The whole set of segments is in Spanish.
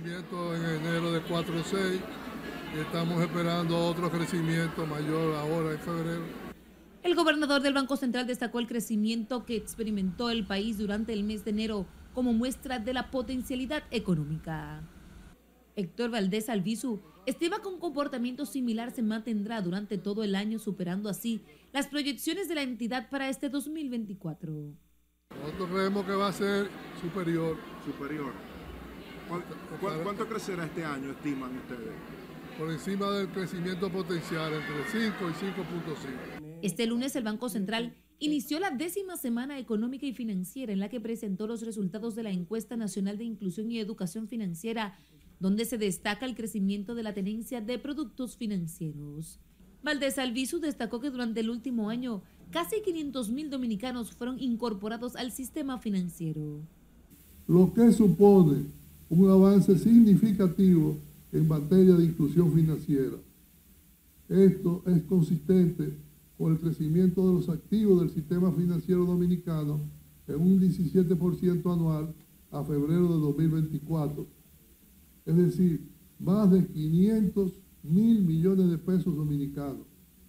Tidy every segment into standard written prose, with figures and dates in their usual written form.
crecimiento en enero de 4,6 y estamos esperando otro crecimiento mayor ahora en febrero. El gobernador del Banco Central destacó el crecimiento que experimentó el país durante el mes de enero como muestra de la potencialidad económica. Héctor Valdés Albizu estima que un comportamiento similar se mantendrá durante todo el año, superando así las proyecciones de la entidad para este 2024. Nosotros creemos que va a ser superior. Superior. ¿Cuánto crecerá este año, estiman ustedes? Por encima del crecimiento potencial, entre 5 y 5,5. Este lunes el Banco Central inició la 10ª semana económica y financiera en la que presentó los resultados de la Encuesta Nacional de Inclusión y Educación Financiera, donde se destaca el crecimiento de la tenencia de productos financieros. Valdés Albizu destacó que durante el último año casi 500,000 dominicanos fueron incorporados al sistema financiero. Lo que supone un avance significativo en materia de inclusión financiera. Esto es consistente con el crecimiento de los activos del sistema financiero dominicano en un 17% anual a febrero de 2024. Es decir, más de 500,000 millones de pesos dominicanos.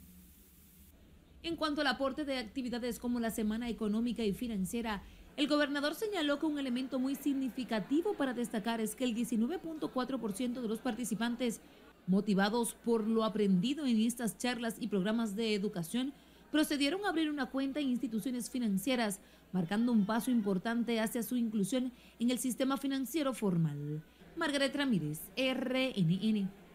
En cuanto al aporte de actividades como la Semana Económica y Financiera, el gobernador señaló que un elemento muy significativo para destacar es que el 19,4% de los participantes, motivados por lo aprendido en estas charlas y programas de educación, procedieron a abrir una cuenta en instituciones financieras, marcando un paso importante hacia su inclusión en el sistema financiero formal. Margaret Ramírez, RNN.